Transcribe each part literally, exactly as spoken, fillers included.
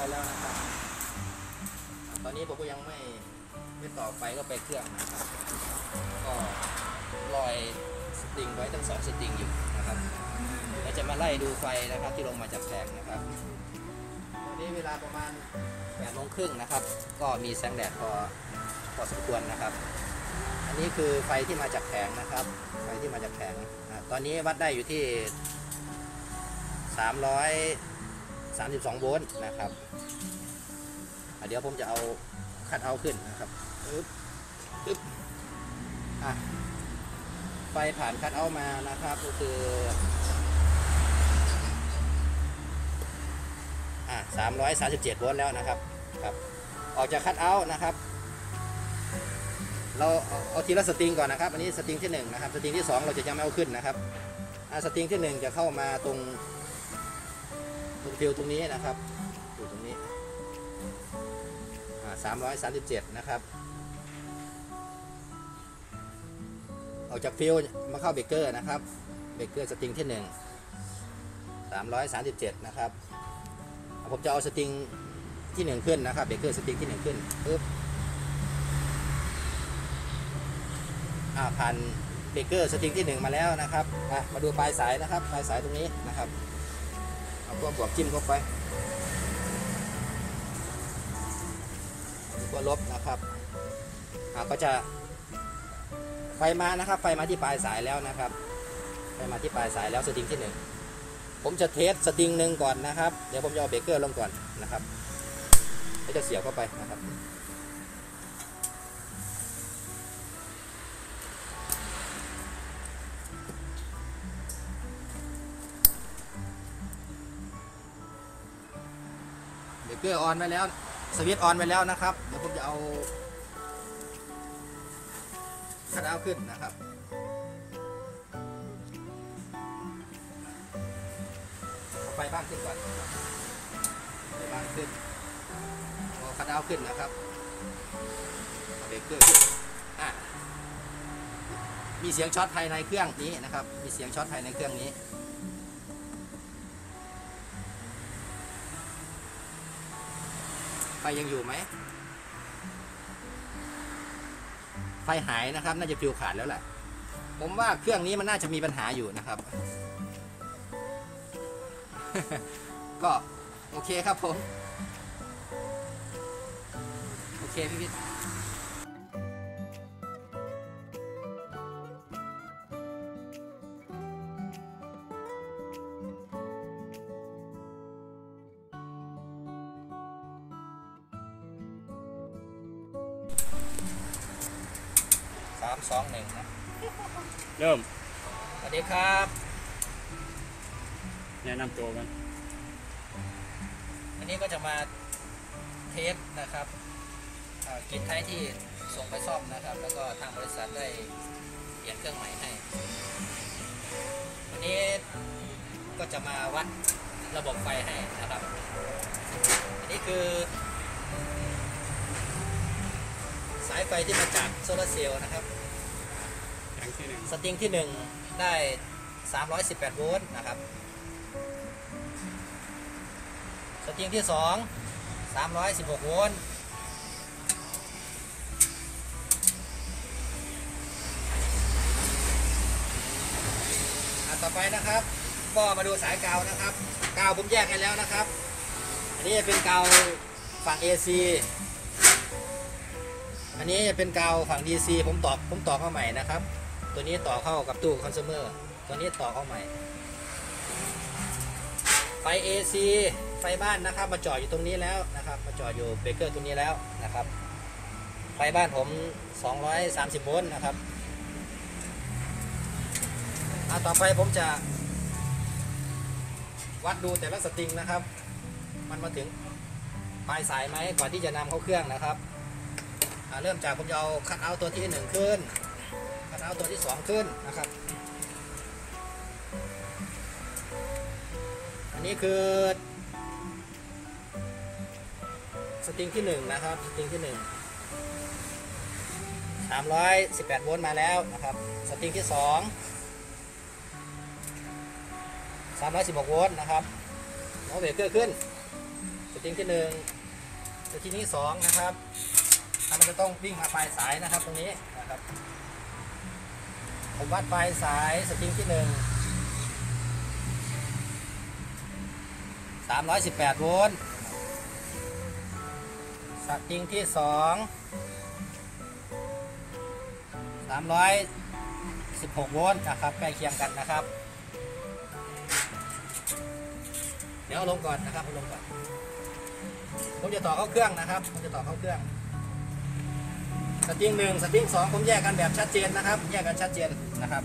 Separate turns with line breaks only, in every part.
แล้วนะครับตอนนี้ผมก็ยังไม่ไม่ต่อไฟก็ไปเครื่องนะครับก็ลอยสตริงไว้ทั้งสองสตริงอยู่นะครับเราจะมาไล่ดูไฟนะครับที่ลงมาจากแผงนะครับตอนนี้เวลาประมาณแปดโมงครึ่งนะครับก็มีแสงแดดพอพอสมควรนะครับอันนี้คือไฟที่มาจากแผงนะครับไฟที่มาจากแผงตอนนี้วัดได้อยู่ที่สามร้อยสามสิบสองโวลต์นะครับเดี๋ยวผมจะเอาคัทเอาท์ขึ้นนะครับปึ๊บปึ๊บอ่ะไฟผ่านคัทเอาท์มานะครับก็คืออ่ะสามร้อยสามสิบเจ็ดโวลต์แล้วนะครับครับออกจากคัทเอาท์นะครับเราเอาเอาทีละสตริงก่อนนะครับอันนี้สตริงที่หนึ่งนะครับสตริงที่สองเราจะยังไม่เอาขึ้นนะครับอ่ะสตริงที่หนึ่งจะเข้ามาตรงตรงฟิวตรงนี้นะครับอยู่ตรงนี้สามร้อยสามสิบเจ็ดนะครับออกจากฟิวมาเข้าเบรกเกอร์นะครับเบรกเกอร์สตริงที่หนึ่ง สามร้อยสามสิบเจ็ดนะครับผมจะเอาสตริงที่หนึ่งขึ้นนะครับเบรกเกอร์สตริงที่หนึ่งขึ้นปึ๊บอ่าผ่านเบรกเกอร์สตริงที่หนึ่งมาแล้วนะครับมาดูปลายสายนะครับปลายสายตรงนี้นะครับเอาตัวบวกจิ้มเข้าไปตัวลบนะครับก็จะไฟมานะครับไฟมาที่ปลายสายแล้วนะครับไฟมาที่ปลายสายแล้วสตริงที่หนึ่งผมจะเทสสตริงหนึ่งก่อนนะครับเดี๋ยวผมจะเอาเบรกเกอร์ลงก่อนนะครับก็จะเสียบเข้าไปนะครับเบรกเกอร์ออนไว้แล้วสวิตช์ออนไว้แล้วนะครับเดี๋ยวผมจะเอาคัทเอาท์ขึ้นนะครับเอาไฟบ้างขึ้นก่อนไฟบ้างขึ้นเอาคัทเอาท์ขึ้นนะครับเอาเบรกเกอร์ขึ้นอ่ะมีเสียงช็อตภายในเครื่องนี้นะครับมีเสียงช็อตภายในเครื่องนี้ไฟยังอยู่ไหมไฟหายนะครับน่าจะฟิวขาดแล้วแหละผมว่าเครื่องนี้มันน่าจะมีปัญหาอยู่นะครับก็โอเคครับผมโอเคพี่พิษสามสองหนึ่งนะ
เริ่ม
สวัสดีครับ
แนะนำตัวกัน
อันนี้ก็จะมาเทสนะครับกินไทยที่ส่งไปซ่อมนะครับแล้วก็ทางบริษัทได้เปลี่ยนเครื่องใหม่ให้วันนี้ก็จะมาวัดระบบไฟให้นะครับอันนี้คือสายไฟที่มาจากโซลาร์เซลล์นะครับสตริงที่หนึ่งได้สามร้อยสิบแปดโวลต์นะครับสตริงที่สองสามร้อยสิบหกโวลต์ต่อไปนะครับก็มาดูสายกาวนะครับกาวผมแยกให้แล้วนะครับอันนี้เป็นกาวฝั่ง เอ ซี อันนี้เป็นกาวฝั่ง ดี ซี ผมต่อผมต่อเข้าใหม่นะครับตัวนี้ต่อเข้ากับตู้คอน sumer ตัวนี้ต่อเข้าใหม่ไฟ เอ ซี ไฟบ้านนะครับมาจ่ออยู่ตรงนี้แล้วนะครับมาจ่ออยู่เบรกเกอร์ตัวนี้แล้วนะครับไฟบ้านผมสองร้อยสามสิบโวลต์นะครับต่อไปผมจะวัดดูแต่ละสตริงนะครับมันมาถึงปลายสายไหมก่อนที่จะนำเข้าเครื่องนะครับเริ่มจากผมจะเอาคัทเอาท์ตัวที่หนึ่งขึ้นคัทเอาท์ตัวที่สองขึ้นนะครับอันนี้คือสตริงที่หนึ่งนะครับสตริงที่หนึ่งสามร้อยสิบแปดโวลต์มาแล้วนะครับสตริงที่สองสามร้อยสิบหกโวลต์นะครับเอาเบรกเกอร์ขึ้นสติงที่หนึ่งสติงที่สองนะครับมันจะต้องวิ่งมาปลายสายนะครับตรงนี้นะครับผมวัดปลายสายสติงที่หนึ่งสามร้อยสิบแปดโวลต์สติงที่สองสามร้อยสิบหกโวลต์นะครับใกล้เคียงกันนะครับเดี๋ยวเอาลงก่อนนะครับเอาลงก่อนผมจะต่อเข้าเครื่องนะครับผมจะต่อเข้าเครื่องสติงหนึ่งสติงสองผมแยกกันแบบชัดเจนนะครับแยกกันชัดเจนนะครับ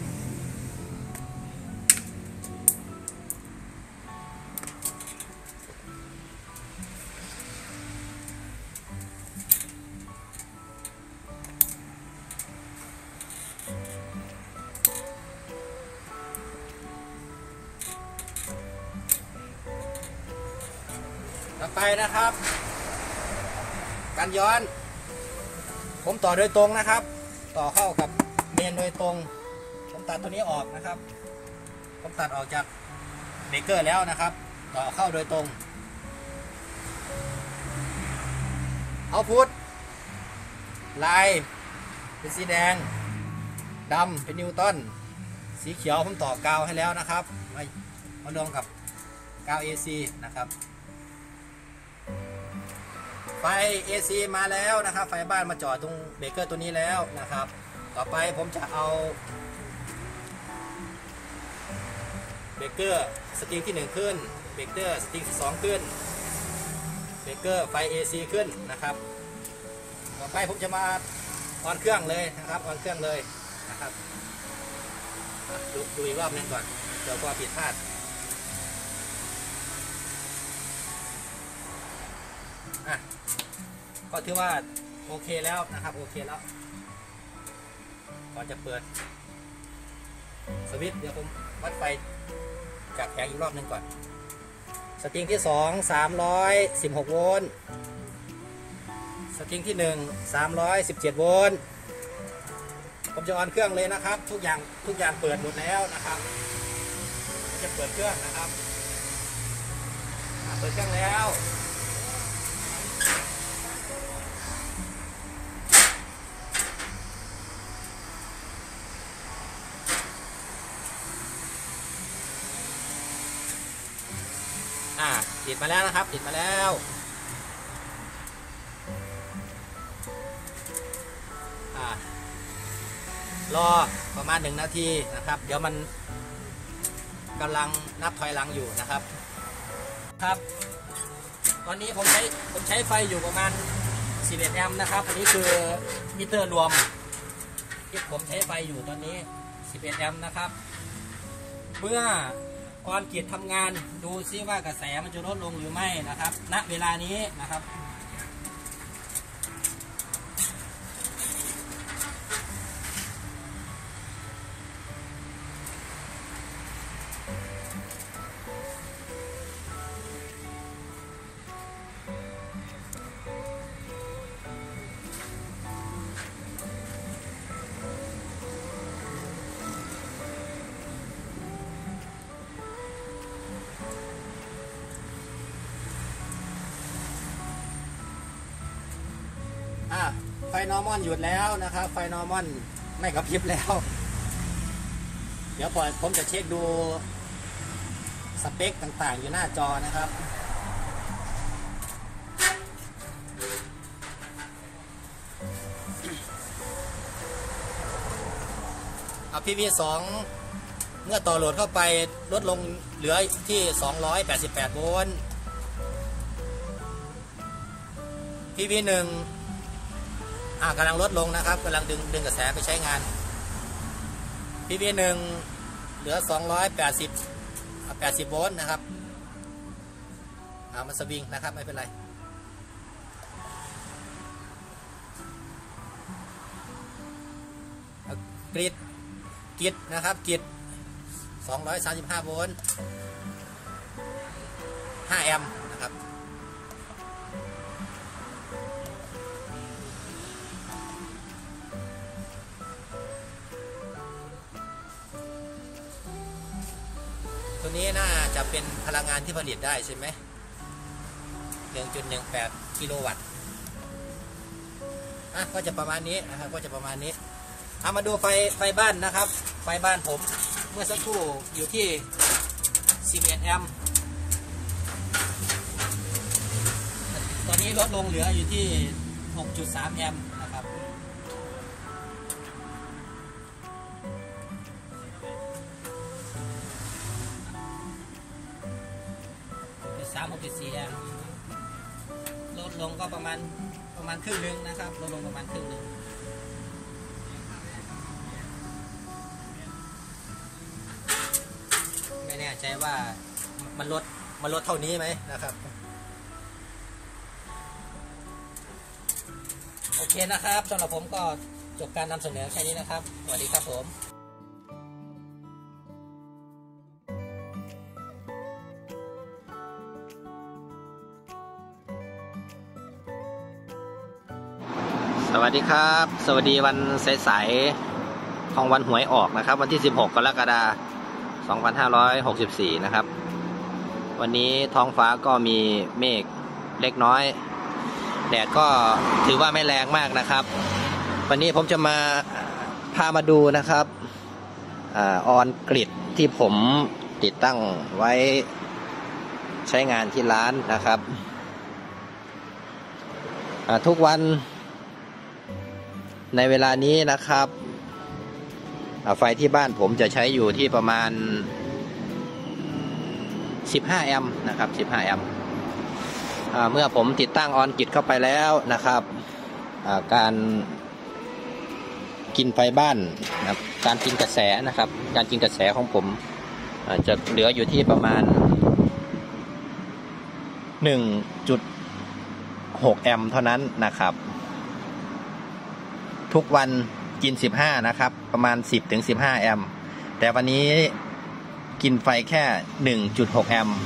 ต่อไปนะครับการย้อนผมต่อโดยตรงนะครับต่อเข้ากับเมนโดยตรงผมตัดตัวนี้ออกนะครับผมตัดออกจากเบรกเกอร์แล้วนะครับต่อเข้าโดยตรงเอาพุทลายเป็นสีแดงดำเป็นนิวตันสีเขียวผมต่อกาวให้แล้วนะครับมามารวมกับกาว เอ ซี นะครับไฟ เอ ซี มาแล้วนะครับไฟบ้านมาจอดตรงเบรกเกอร์ตัวนี้แล้วนะครับต่อไปผมจะเอาเบรกเกอร์สตริงที่หนึ่งขึ้นเบรกเกอร์สตริงที่สองขึ้นเบรกเกอร์ไฟ เอ ซี ขึ้นนะครับต่อไปผมจะมาออนเครื่องเลยนะครับออนเครื่องเลยนะครับดูดูอีกรอบนึงก่อนเดี๋ยวความผิดพลาดอ่ะก็ถือว่าโอเคแล้วนะครับโอเคแล้วก่อนจะเปิดสวิตช์เดี๋ยวผมวัดไฟจากแผงอีกรอบนึงก่อนสตริงที่สอง สามร้อยสิบหกโวลต์สตริงที่หนึ่ง สามร้อยสิบเจ็ดโวลต์ผมจะออนเครื่องเลยนะครับทุกอย่างทุกอย่างเปิดหมดแล้วนะครับจะเปิดเครื่องนะครับเปิดเครื่องแล้วอ่าติดมาแล้วนะครับติดมาแล้วอ่ารอประมาณหนึ่งนาทีนะครับเดี๋ยวมันกำลังนับถอยหลังอยู่นะครับครับตอนนี้ผมใช้ผมใช้ไฟอยู่ประมาณสิบเอ็ดแอมป์นะครับอันนี้คือมิเตอร์รวมที่ผมใช้ไฟอยู่ตอนนี้สิบเอ็ดแอมป์นะครับเมื่อออนกิจทำงานดูซิว่ากระแสมันจะลดลงหรือไม่นะครับณเวลานี้นะครับไฟนอร์มอนหยุดแล้วนะครับไฟนอร์มอนไม่กระพริบแล้วเดี๋ยวผมจะเช็คดูสเปคต่างๆอยู่หน้าจอนะครับเอา พี วี สอง เมื่อต่อโหลดเข้าไปลดลงเหลือที่สองร้อยแปดสิบแปดโวลต์ พี วี หนึ่งกำลังลดลงนะครับกำลังดึงดึงกระแสไปใช้งาน พี วี หนึ่งเหลือสองร้อยแปดสิบ แปดสิบโวลต์นะครับมันสวิงนะครับไม่เป็นไรกริดกิดนะครับกิดสองร้อยสามสิบห้าโวลต์ห้าแอมป์นะครับตัวนี้น่าจะเป็นพลังงานที่ผลิตได้ใช่ไหมหนึ่งจุดหนึ่งแปด กิโลวัตต์อ่ะก็จะประมาณนี้นะครับก็จะประมาณนี้เอามาดูไฟไฟบ้านนะครับไฟบ้านผมเมื่อสักครู่อยู่ที่สิบเอ็ดแอมป์ตอนนี้ลดลงเหลืออยู่ที่ หกจุดสาม แอมป์นะครับสาม หกจุดสี่ แอมป์ลดลงก็ประมาณประมาณครึ่งนึงนะครับลดลงประมาณครึ่งนึงไม่แน่ใจว่ามันลดมันลดเท่านี้ไหมนะครับโอเคนะครับสำหรับผมก็จบการนำเสนอแค่นี้นะครับสวัสดีครับผมสวัสดีครับสวัสดีวันสายๆของวันหวยออกนะครับวันที่สิบหกกรกฎาคมสองพันห้าร้อยหกสิบสี่นะครับวันนี้ท้องฟ้าก็มีเมฆเล็กน้อยแดดก็ถือว่าไม่แรงมากนะครับวันนี้ผมจะมาพามาดูนะครับอ่าออนกริดที่ผมติดตั้งไว้ใช้งานที่ร้านนะครับอ่าทุกวันในเวลานี้นะครับไฟที่บ้านผมจะใช้อยู่ที่ประมาณสิบห้าแอมป์นะครับสิบห้าแอมป์เมื่อผมติดตั้งออนกริดเข้าไปแล้วนะครับการกินไฟบ้านนะครับการกินกระแสนะครับการกินกระแสของผมจะเหลืออยู่ที่ประมาณ หนึ่งจุดหก แอมป์เท่านั้นนะครับทุกวันกินสิบห้านะครับประมาณ สิบถึงสิบห้า แอมป์แต่วันนี้กินไฟแค่ หนึ่งจุดหก แอมป์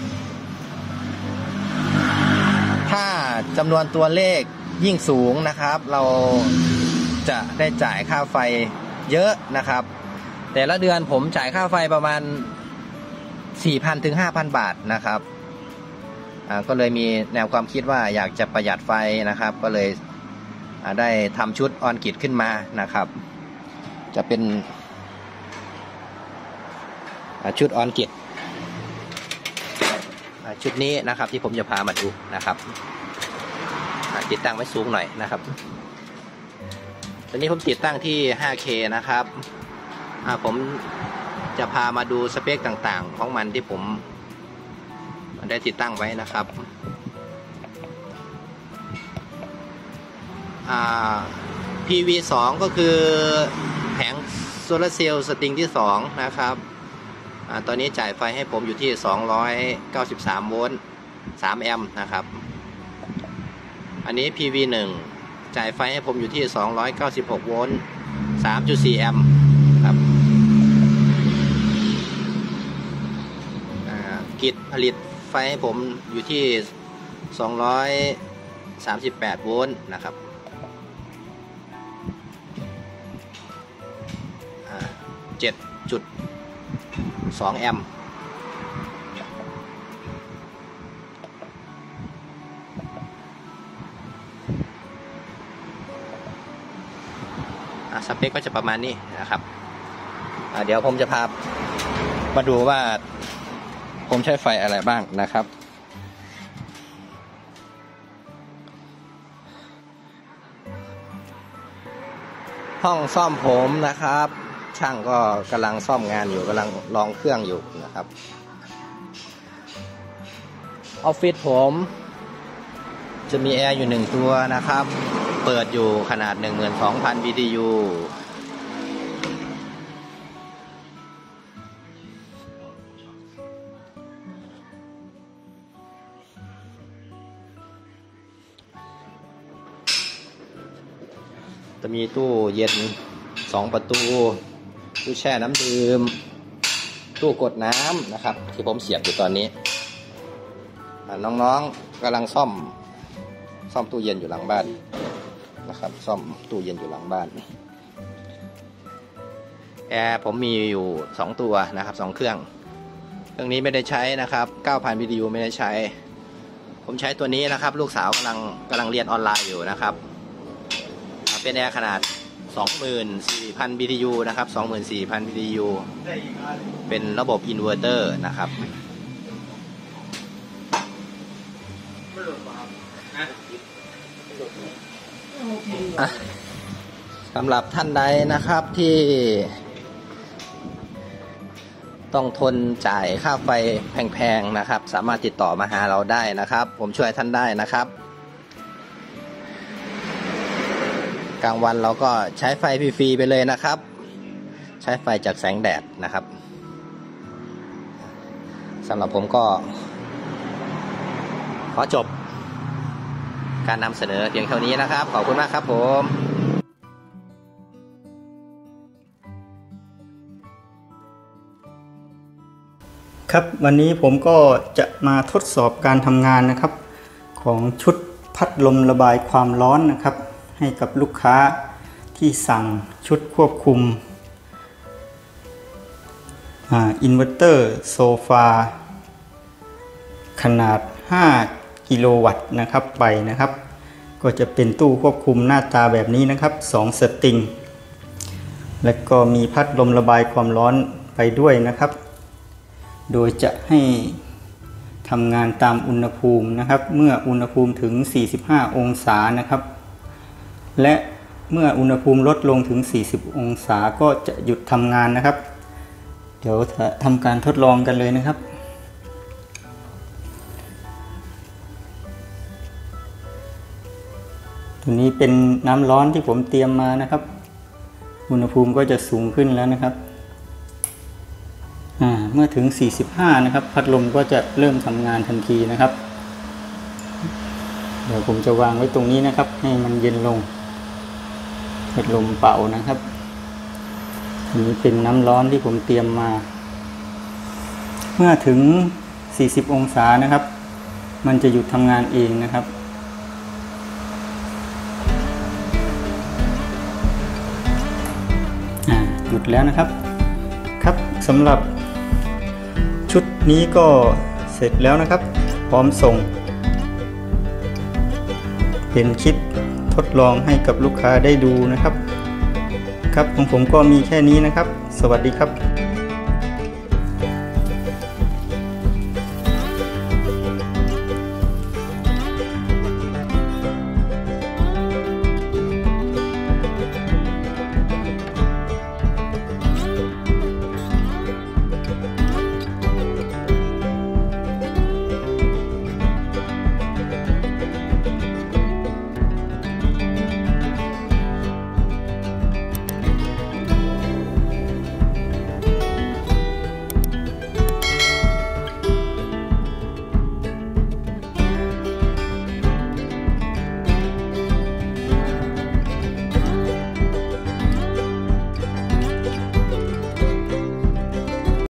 ถ้าจำนวนตัวเลขยิ่งสูงนะครับเราจะได้จ่ายค่าไฟเยอะนะครับแต่ละเดือนผมจ่ายค่าไฟประมาณ สี่พัน ถึง ห้าพัน บาทนะครับอ่าก็เลยมีแนวความคิดว่าอยากจะประหยัดไฟนะครับก็เลยได้ทำชุดออนกริดขึ้นมานะครับจะเป็นชุดออนกริดชุดนี้นะครับที่ผมจะพามาดูนะครับติดตั้งไว้สูงหน่อยนะครับตอนนี้ผมติดตั้งที่ ห้าเค นะครับผมจะพามาดูสเปคต่างๆของมันที่ผมได้ติดตั้งไว้นะครับพี วี สอง ก็คือแผงโซลาร์เซลล์สตริงที่สองนะครับอตอนนี้จ่ายไฟให้ผมอยู่ที่สองร้อยเก้าสิบสามโวลต์สามแอมป์นะครับอันนี้ พี วี หนึ่ง จ่ายไฟให้ผมอยู่ที่สองร้อยเก้าสิบหกโวลต์ สามจุดสี่ แอมป์ครับกริดผลิตไฟให้ผมอยู่ที่สองร้อยสามสิบแปดโวลต์นะครับเจ็ดจุดสอง แอมป์สเปคก็จะประมาณนี้นะครับเดี๋ยวผมจะพามาดูว่าผมใช้ไฟอะไรบ้างนะครับห้องซ่อมผมนะครับช่างก็กำลังซ่อมงานอยู่กำลังลองเครื่องอยู่นะครับออฟฟิศผมจะมีแอร์อยู่หนึ่งตัวนะครับเปิดอยู่ขนาด หนึ่งหมื่นสองพัน บี ที ยู จะมีตู้เย็นสองประตูตู้แช่น้ำดื่มตู้กดน้ำนะครับที่ผมเสียบอยู่ตอนนี้น้องๆกำลังซ่อมซ่อมตู้เย็นอยู่หลังบ้านนะครับซ่อมตู้เย็นอยู่หลังบ้านแอร์ผมมีอยู่สองตัวนะครับสองเครื่องเครื่องนี้ไม่ได้ใช้นะครับ เก้าพัน บี ที ยู ไม่ได้ใช้ผมใช้ตัวนี้นะครับลูกสาวกำลังกำลังเรียนออนไลน์อยู่นะครับเป็นแอร์ขนาด สองหมื่นสี่พัน บี ที ยู นะครับ สองหมื่นสี่พัน บี ที ยู เป็นระบบอินเวอร์เตอร์นะครับสำหรับท่านใดนะครับที่ต้องทนจ่ายค่าไฟแพงๆนะครับสามารถติดต่อมาหาเราได้นะครับผมช่วยท่านได้นะครับกลางวันเราก็ใช้ไฟฟรีๆไปเลยนะครับใช้ไฟจากแสงแดดนะครับสำหรับผมก็ขอจบการนำเสนอเพียงเท่านี้นะครับขอบคุณมากครับผม
ครับวันนี้ผมก็จะมาทดสอบการทำงานนะครับของชุดพัดลมระบายความร้อนนะครับให้กับลูกค้าที่สั่งชุดควบคุมอินเวอร์เตอร์โซฟาขนาดห้ากิโลวัตต์นะครับไปนะครับก็จะเป็นตู้ควบคุมหน้าตาแบบนี้นะครับสองสตริงและก็มีพัดลมระบายความร้อนไปด้วยนะครับโดยจะให้ทำงานตามอุณหภูมินะครับเมื่ออุณหภูมิถึงสี่สิบห้าองศานะครับและเมื่ออุณหภูมิลดลงถึงสี่สิบองศาก็จะหยุดทำงานนะครับเดี๋ยวทำการทดลองกันเลยนะครับตัวนี้เป็นน้ำร้อนที่ผมเตรียมมานะครับอุณหภูมิก็จะสูงขึ้นแล้วนะครับเมื่อถึงสี่สิบห้านะครับพัดลมก็จะเริ่มทำงานทันทีนะครับเดี๋ยวผมจะวางไว้ตรงนี้นะครับให้มันเย็นลงพัดลมเป่านะครับอันนี้เป็นน้ำร้อนที่ผมเตรียมมาเมื่อถึงสี่สิบองศานะครับมันจะหยุดทำงานเองนะครับหยุดแล้วนะครับครับสำหรับชุดนี้ก็เสร็จแล้วนะครับพร้อมส่งเป็นคลิปทดลองให้กับลูกค้าได้ดูนะครับครับของผมก็มีแค่นี้นะครับสวัสดีครับ